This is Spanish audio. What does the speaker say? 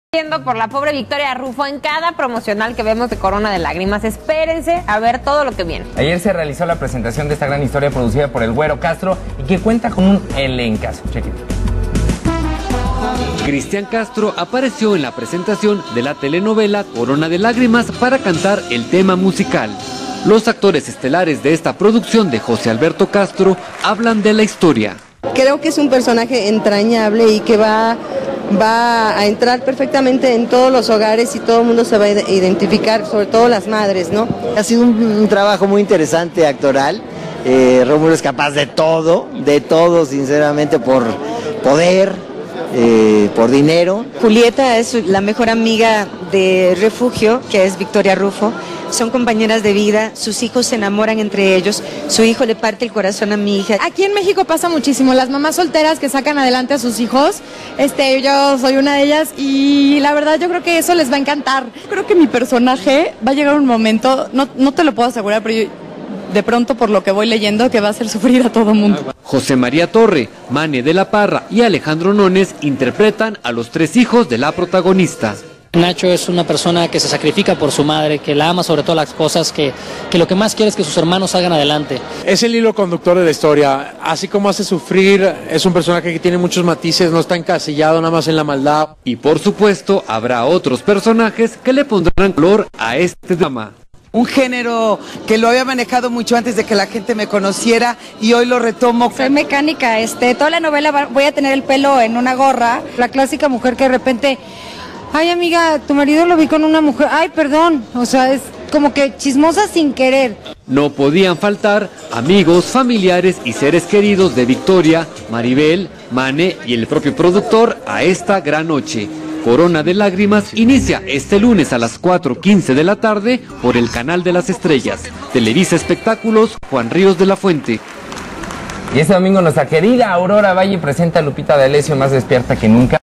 Por la pobre Victoria Rufo en cada promocional que vemos de Corona de Lágrimas. Espérense a ver todo lo que viene. Ayer se realizó la presentación de esta gran historia producida por el Güero Castro y que cuenta con un elencazo. Chequen. Cristian Castro apareció en la presentación de la telenovela Corona de Lágrimas para cantar el tema musical. Los actores estelares de esta producción de José Alberto Castro hablan de la historia. Creo que es un personaje entrañable y que va a entrar perfectamente en todos los hogares y todo el mundo se va a identificar, sobre todo las madres, ¿no? Ha sido un trabajo muy interesante actoral. Rómulo es capaz de todo, sinceramente, por poder, por dinero. Julieta es la mejor amiga de Refugio, que es Victoria Rufo. Son compañeras de vida, sus hijos se enamoran entre ellos, su hijo le parte el corazón a mi hija. Aquí en México pasa muchísimo, las mamás solteras que sacan adelante a sus hijos, yo soy una de ellas y la verdad yo creo que eso les va a encantar. Creo que mi personaje va a llegar un momento, no te lo puedo asegurar, pero yo, de pronto por lo que voy leyendo, que va a hacer sufrir a todo mundo. José María Torre, Mane de la Parra y Alejandro Nones interpretan a los tres hijos de la protagonista. Nacho es una persona que se sacrifica por su madre, que la ama sobre todas las cosas, que lo que más quiere es que sus hermanos salgan adelante. Es el hilo conductor de la historia, así como hace sufrir, es un personaje que tiene muchos matices, no está encasillado nada más en la maldad. Y por supuesto habrá otros personajes que le pondrán color a este drama. Un género que lo había manejado mucho antes de que la gente me conociera y hoy lo retomo. Soy mecánica, toda la novela voy a tener el pelo en una gorra, la clásica mujer que de repente... Ay, amiga, tu marido lo vi con una mujer. Ay, perdón. O sea, es como que chismosa sin querer. No podían faltar amigos, familiares y seres queridos de Victoria, Maribel, Mane y el propio productor a esta gran noche. Corona de Lágrimas inicia este lunes a las 4:15 de la tarde por el Canal de las Estrellas. Televisa Espectáculos, Juan Ríos de la Fuente. Y este domingo nuestra querida Aurora Valle presenta a Lupita D'Alessio más despierta que nunca.